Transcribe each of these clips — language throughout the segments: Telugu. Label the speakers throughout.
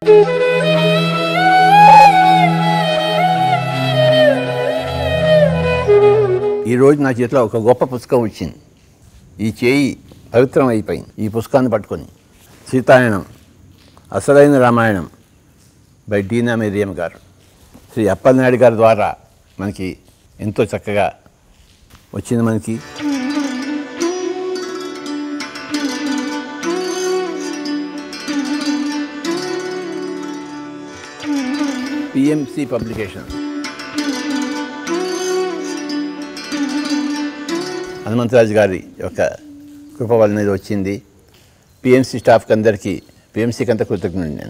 Speaker 1: ఈరోజు నా చేతిలో ఒక గొప్ప పుస్తకం వచ్చింది. ఈ చేయి పవిత్రం అయిపోయింది ఈ పుస్తకాన్ని పట్టుకొని. సీతాయనం అసలైన రామాయణం బై డీనా మేరియం గారు, శ్రీ అప్పలనాయుడు గారి ద్వారా మనకి ఎంతో చక్కగా వచ్చింది. మనకి పిఎంసి పబ్లికేషన్ హనుమంతరాజు గారి యొక్క కృప వలన ఇది వచ్చింది. పిఎంసి స్టాఫ్కి అందరికీ, పిఎంసికి అంతా కృతజ్ఞుడు నేను.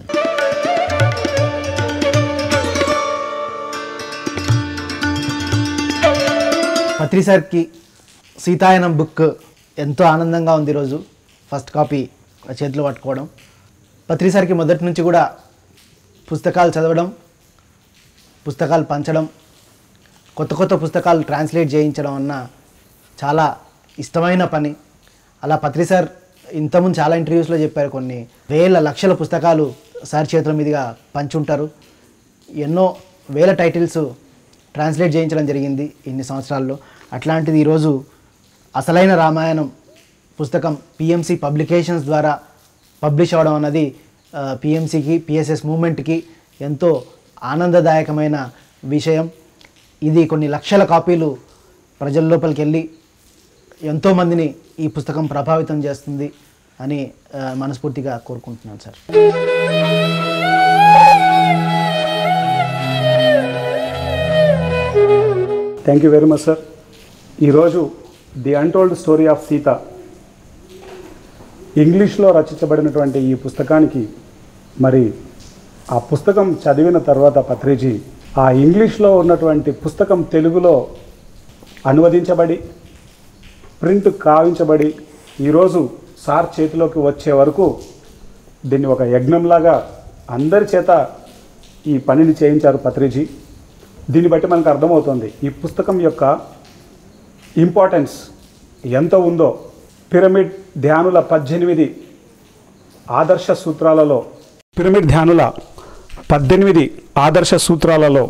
Speaker 2: పత్రి సార్కి సీతాయనం బుక్ ఎంతో ఆనందంగా ఉంది. ఈరోజు ఫస్ట్ కాపీ చేతిలో పట్టుకోవడం. పత్రి సార్కి మొదటి నుంచి కూడా పుస్తకాలు చదవడం, పుస్తకాలు పంచడం, కొత్త కొత్త పుస్తకాలు ట్రాన్స్లేట్ చేయించడం అన్న చాలా ఇష్టమైన పని. అలా పత్రి సార్ ఇంతకుముందు చాలా ఇంటర్వ్యూస్లో చెప్పారు, కొన్ని వేల లక్షల పుస్తకాలు సార్ చేతుల మీదుగా పంచుంటారు. ఎన్నో వేల టైటిల్స్ ట్రాన్స్లేట్ చేయించడం జరిగింది ఇన్ని సంవత్సరాల్లో. అట్లాంటిది ఈరోజు అసలైన రామాయణం పుస్తకం పిఎంసి పబ్లికేషన్స్ ద్వారా పబ్లిష్ అవ్వడం అన్నది పిఎంసికి, పిఎస్ఎస్ మూమెంట్కి ఎంతో ఆనందదాయకమైన విషయం. ఇది కొన్ని లక్షల కాపీలు ప్రజల లోపలికి వెళ్ళి ఎంతోమందిని ఈ పుస్తకం ప్రభావితం చేస్తుంది అని మనస్ఫూర్తిగా కోరుకుంటున్నాను sir.
Speaker 3: Thank you very much sir. ఈరోజు the untold story of Sita ఇంగ్లీష్లో రచించబడినటువంటి ఈ పుస్తకానికి మరి ఆ పుస్తకం చదివిన తర్వాత పత్రిజీ ఆ ఇంగ్లీష్లో ఉన్నటువంటి పుస్తకం తెలుగులో అనువదించబడి ప్రింట్ కావించబడి ఈరోజు సార్ చేతిలోకి వచ్చే వరకు దీన్ని ఒక యజ్ఞంలాగా అందరి చేత ఈ పనిని చేయించారు పత్రిజీ. దీన్ని బట్టి మనకు అర్థమవుతుంది ఈ పుస్తకం యొక్క ఇంపార్టెన్స్ ఎంత ఉందో. పిరమిడ్ ధ్యానుల 18 ఆదర్శ సూత్రాలలో, పిరమిడ్ ధ్యానుల 18 ఆదర్శ సూత్రాలలో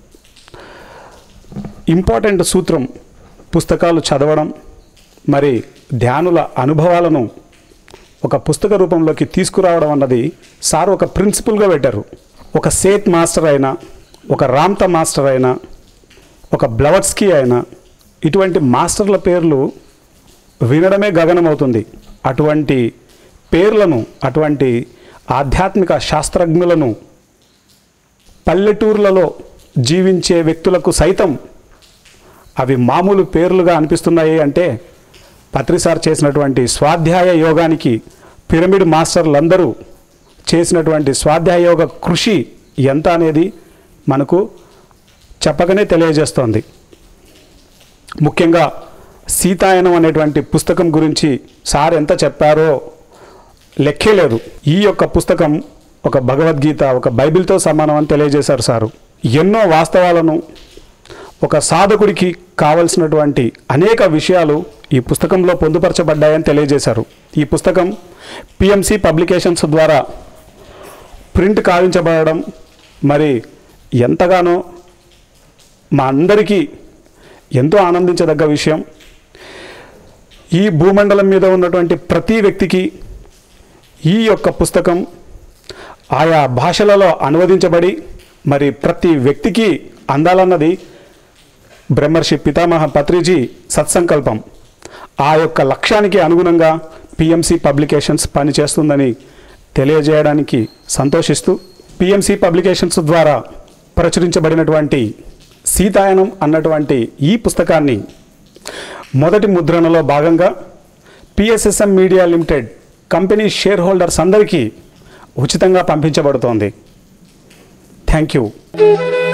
Speaker 3: ఇంపార్టెంట్ సూత్రం పుస్తకాలు చదవడం, మరి ధ్యానుల అనుభవాలను ఒక పుస్తక రూపంలోకి తీసుకురావడం అన్నది సార్ ఒక ప్రిన్సిపల్గా పెట్టారు. ఒక సేత్ మాస్టర్ అయినా, ఒక రామ్త మాస్టర్ అయినా, ఒక బ్లవట్స్కీ అయినా, ఇటువంటి మాస్టర్ల పేర్లు వినడమే గగనమవుతుంది. అటువంటి పేర్లను, అటువంటి ఆధ్యాత్మిక శాస్త్రజ్ఞులను పల్లెటూర్లలో జీవించే వ్యక్తులకు సైతం అవి మామూలు పేర్లుగా అనిపిస్తున్నాయి అంటే పత్రిసార్ చేసినటువంటి స్వాధ్యాయ యోగానికి, పిరమిడ్ మాస్టర్లందరూ చేసినటువంటి స్వాధ్యాయ యోగ కృషి ఎంత అనేది మనకు చెప్పకనే తెలియజేస్తోంది. ముఖ్యంగా సీతాయనం అనేటువంటి పుస్తకం గురించి సార్ ఎంత చెప్పారో లెక్కే లేదు. ఈ యొక్క పుస్తకం ఒక భగవద్గీత, ఒక బైబిల్తో సమానం అని తెలియజేశారు సారు. ఎన్నో వాస్తవాలను, ఒక సాధకుడికి కావలసినటువంటి అనేక విషయాలు ఈ పుస్తకంలో పొందుపరచబడ్డాయని తెలియజేశారు. ఈ పుస్తకం పిఎంసి పబ్లికేషన్స్ ద్వారా ప్రింట్ కావించబడడం మరి ఎంతగానో మా అందరికీ ఎంతో ఆనందించదగ్గ విషయం. ఈ భూమండలం మీద ఉన్నటువంటి ప్రతి వ్యక్తికి ఈ యొక్క పుస్తకం ఆయా భాషలలో అనువదించబడి మరి ప్రతి వ్యక్తికి అందాలన్నది బ్రహ్మర్షి పితామహ పత్రిజీ సత్సంకల్పం. ఆ యొక్క లక్ష్యానికి అనుగుణంగా పిఎంసి పబ్లికేషన్స్ పనిచేస్తుందని తెలియజేయడానికి సంతోషిస్తూ, పిఎంసి పబ్లికేషన్స్ ద్వారా ప్రచురించబడినటువంటి సీతాయనం అన్నటువంటి ఈ పుస్తకాన్ని మొదటి ముద్రణలో భాగంగా PSSM media limited company shareholders అందరికీ ఉచితంగా పంపించబడుతోంది. Thank you.